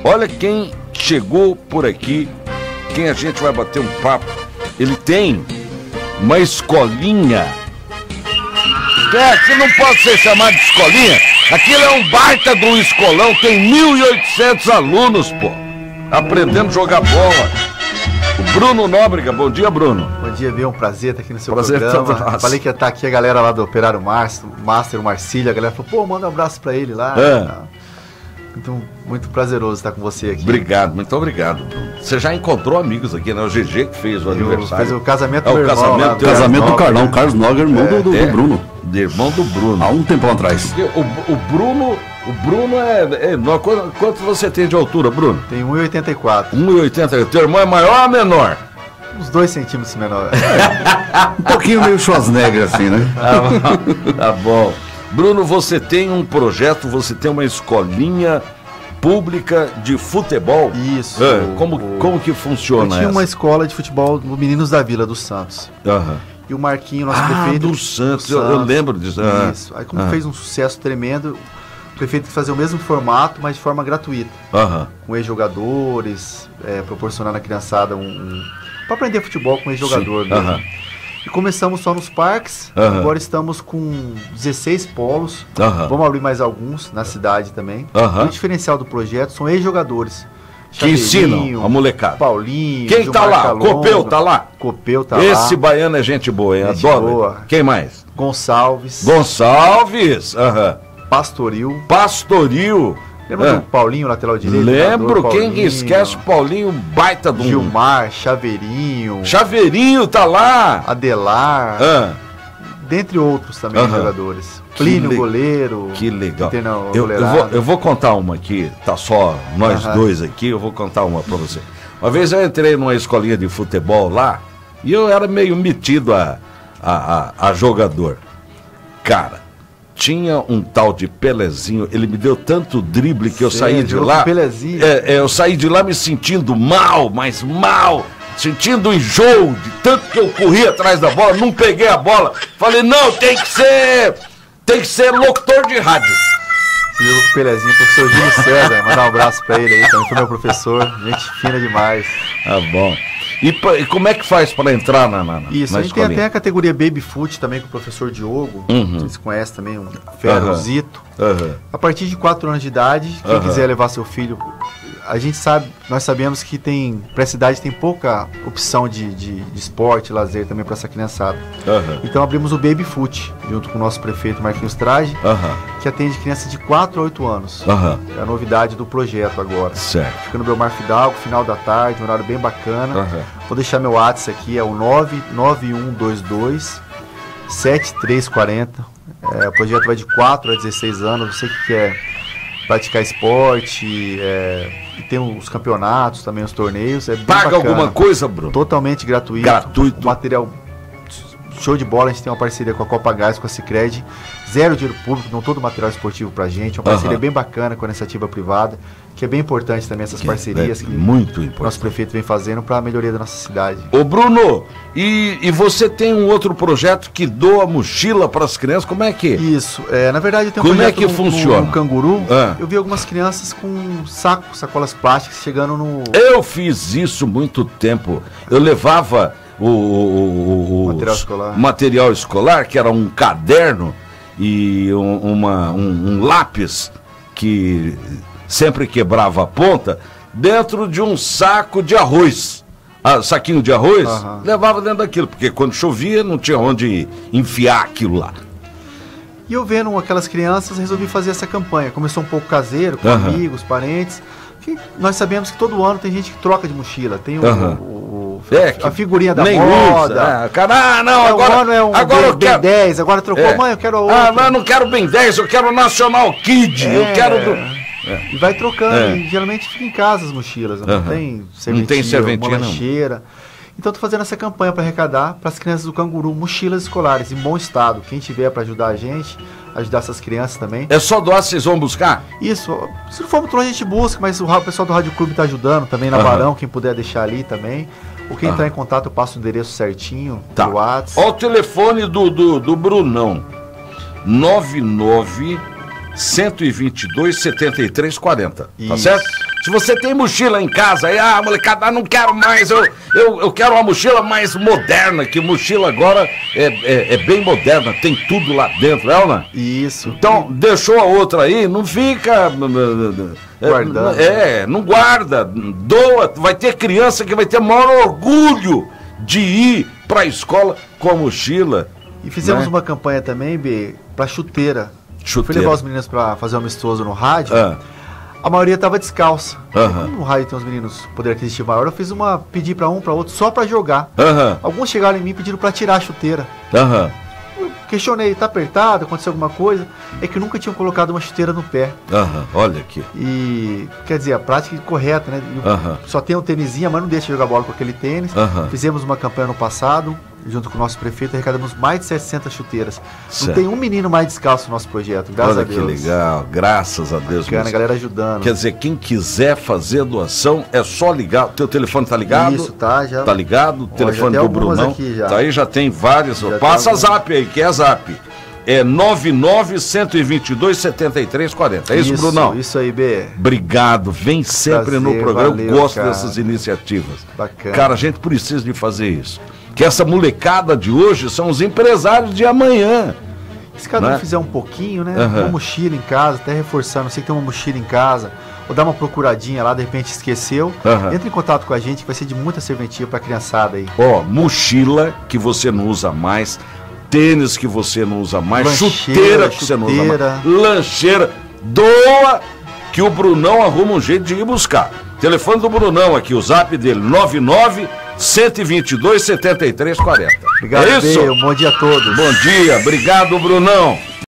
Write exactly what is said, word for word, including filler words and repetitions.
Olha quem chegou por aqui, quem a gente vai bater um papo. Ele tem uma escolinha. É, que não pode ser chamado de escolinha. Aquilo é um baita de um escolão, tem mil e oitocentos alunos, pô, aprendendo a jogar bola. O Bruno Nóbrega, bom dia, Bruno. Bom dia, Bia, um prazer estar aqui no seu prazer programa. Todo Falei que ia estar aqui a galera lá do Operário Master, Master Marcílio, a galera falou, pô, manda um abraço pra ele lá. É. Muito, muito prazeroso estar com você aqui. Obrigado, muito obrigado, Bruno. Você já encontrou amigos aqui, né? O G G que fez o Eu aniversário. Fez o casamento é, do o meu irmão. casamento, Lá, do casamento do Carlão, né? Carlos Noguer, irmão É, do, do, é, do Bruno. De irmão do Bruno. Há um tempão atrás. Porque o, o Bruno, o Bruno é, é não, quanto, quanto você tem de altura, Bruno? Tem um e oitenta e quatro. um e oitenta. Teu irmão é maior ou menor? Uns dois centímetros menor. Um pouquinho meio Schwarzenegger assim, né? Tá bom. Tá bom. Bruno, você tem um projeto, você tem uma escolinha pública de futebol. Isso. É, como, o, como que funciona Eu tinha essa? uma escola de futebol do Meninos da Vila, dos Santos. Aham. E o Marquinho, nosso Ah, prefeito... do Santos, do eu, eu lembro disso. Ah. Isso. Aí como Ah. fez um sucesso tremendo, o prefeito quis fazer o mesmo formato, mas de forma gratuita. Aham. Com ex-jogadores, é, proporcionando à criançada um, um para aprender futebol com ex-jogador Sim, mesmo. aham. E começamos só nos parques, Aham. agora estamos com dezesseis polos, Aham. vamos abrir mais alguns na cidade também. Aham. E o diferencial do projeto são ex-jogadores. Que ensinam a molecada. Paulinho, Quem tá Gilmar lá? Calonga, Copeu tá lá? Copeu tá Esse lá. baiano é gente boa, hein? Gente Adoro. boa. Quem mais? Gonçalves, Gonçalves. Aham. Pastoril. Pastoril. Lembra Ah. do Paulinho, lateral direito? Lembro, jogador, quem que Paulinho, esquece o Paulinho, baita do Gilmar, Chaveirinho, Chaveirinho tá lá. Adelar, Ah, dentre outros também Aham. jogadores. Que Plínio, le- goleiro. que legal. Tem na Eu, eu, goleirada. vou, eu vou contar uma aqui, tá só nós Aham. dois aqui, eu vou contar uma pra você. Uma vez eu entrei numa escolinha de futebol lá e eu era meio metido a, a, a, a jogador. Cara, tinha um tal de Pelezinho, ele me deu tanto drible que eu Sei, saí de jogou lá. com Pelezinho. É, é, eu saí de lá me sentindo mal, mas mal, sentindo enjoo de tanto que eu corri atrás da bola, não peguei a bola. Falei, não, tem que ser, tem que ser locutor de rádio. Você jogou com o Pelezinho, professor Júlio César. Mandar um abraço pra ele aí, também foi meu professor. Gente fina demais. Tá bom. E, pa- e como é que faz para entrar na, na, Isso, na a gente tem escolinha? até a categoria Baby Foot também com o professor Diogo. Uhum. Vocês conhecem também, um fera, Aham. o Zito. Aham. A partir de quatro anos de idade, quem Aham. quiser levar seu filho, a gente sabe, nós sabemos que tem, para essa idade tem pouca opção de, de, de esporte, lazer também para essa criançada. Aham. Então abrimos o Baby Foot, junto com o nosso prefeito Marquinhos Trage, Aham. que atende crianças de quatro a oito anos. Aham. É a novidade do projeto agora. Certo. Fica no Belmar Fidalgo, final da tarde, um horário bem bacana. Aham. Vou deixar meu WhatsApp aqui, é o nove nove um dois dois sete três quatro zero. É, o projeto vai de quatro a dezesseis anos. Você que quer praticar esporte, é, e tem os campeonatos também, os torneios. É bem Paga bacana. alguma coisa, Bruno? Totalmente gratuito. Gratuito. O material show de bola. A gente tem uma parceria com a Copa Gás, com a Sicredi. Zero dinheiro público, não todo o material esportivo pra gente. Uma parceria Aham. bem bacana com a iniciativa privada, que é bem importante também essas parcerias É que muito o importante. nosso prefeito vem fazendo para a melhoria da nossa cidade. Ô Bruno, e, e você tem um outro projeto que doa mochila para as crianças, como é que? Isso, é, na verdade eu tenho um Como é projeto que no, funciona? no, no Canguru. Ah. Eu vi algumas crianças com saco, sacolas plásticas chegando no Eu fiz isso muito tempo. Eu levava o, o- o- os- Material escolar. material escolar, que era um caderno e um, uma- um- um lápis que sempre quebrava a ponta, dentro de um saco de arroz. Ah, saquinho de arroz, Aham. levava dentro daquilo, porque quando chovia não tinha onde enfiar aquilo lá. E eu vendo aquelas crianças, resolvi fazer essa campanha. Começou um pouco caseiro, com Aham. amigos, parentes. Que nós sabemos que todo ano tem gente que troca de mochila. Tem o, Aham. o- o- É, que a figurinha da nem moda. usa. Ah, cara, ah, não, É, agora, um ano é um agora Ben- eu quero... Ben dez, agora trocou, É. mãe, eu quero a outra. Ah, mas eu não quero Ben dez, eu quero National Kid, eu É. quero... Do... E vai trocando, É. e geralmente fica em casa as mochilas, não Aham. tem serventia, Não tem serventia, uma não. lancheira. Então estou fazendo essa campanha para arrecadar para as crianças do Canguru mochilas escolares em bom estado. Quem tiver para ajudar a gente, ajudar essas crianças também. É só doar, vocês vão buscar? Isso, se não for muito longe a gente busca, mas o ra- o pessoal do Rádio Clube está ajudando também na Aham. Barão, quem puder deixar ali também. Ou quem Aham. entrar em contato, eu passo o endereço certinho Tá. do WhatsApp. Ó o telefone do, do, do Brunão. nove nove um dois dois, sete três quatro zero. Tá Isso. certo? Se você tem mochila em casa, aí, ah, molecada, não quero mais, eu, eu, eu quero uma mochila mais moderna, que mochila agora é, é, é bem moderna, tem tudo lá dentro, é ou não? Isso. Então, deixou a outra aí, não fica... Guardando. É, não guarda, doa, vai ter criança que vai ter maior orgulho de ir pra escola com a mochila. E fizemos né? uma campanha também, B, pra chuteira. Chuteira. Fui levar os meninos pra fazer um amistoso no rádio. Ah. A maioria tava descalça. Aham. Como no rádio tem uns meninos poder aquisitivo maior, eu fiz uma, pedi pra um, pra outro, só pra jogar. Aham, Alguns chegaram em mim pedindo pra tirar a chuteira. aham, Eu questionei, tá apertado, aconteceu alguma coisa? É que nunca tinham colocado uma chuteira no pé. aham, olha aqui. E, quer dizer, a prática correta, né? E o- Aham. Só tem um tênisinha, mas não deixa de jogar bola com aquele tênis. Aham. Fizemos uma campanha no passado, junto com o nosso prefeito, arrecadamos mais de setecentas chuteiras. Certo. Não tem um menino mais descalço no nosso projeto, graças Olha a que Deus. legal, graças a Deus. Bacana, a moço. galera ajudando. Quer dizer, quem quiser fazer a doação, é só ligar. O teu telefone tá ligado? Isso, tá, já. Tá ligado? O Ó, telefone já do tem algumas Brunão. aqui já. Tá aí, já tem vários. Já Passa tem zap aí, que é zap. É nove nove, um dois dois, sete três quatro zero. É isso, Brunão? Isso aí, B. Obrigado, vem sempre Prazer, no programa. valeu, Eu gosto cara. dessas iniciativas. Bacana. Cara, a gente precisa de fazer isso. Que essa molecada de hoje são os empresários de amanhã. Se cada Né? um fizer um pouquinho, né? Aham. Uma mochila em casa, até reforçando, você que tem uma mochila em casa, ou dá uma procuradinha lá, de repente esqueceu, Aham. entra em contato com a gente, que vai ser de muita serventia pra criançada aí. Ó, mochila que você não usa mais, tênis que você não usa mais, Lancheira, chuteira que você não usa chuteira. mais, lancheira, doa que o Brunão arruma um jeito de ir buscar. Telefone do Brunão aqui, o zap dele, nove nove, um dois dois, sete três quatro zero. Obrigado, É isso? B. Um bom dia a todos. Bom dia, obrigado, Brunão.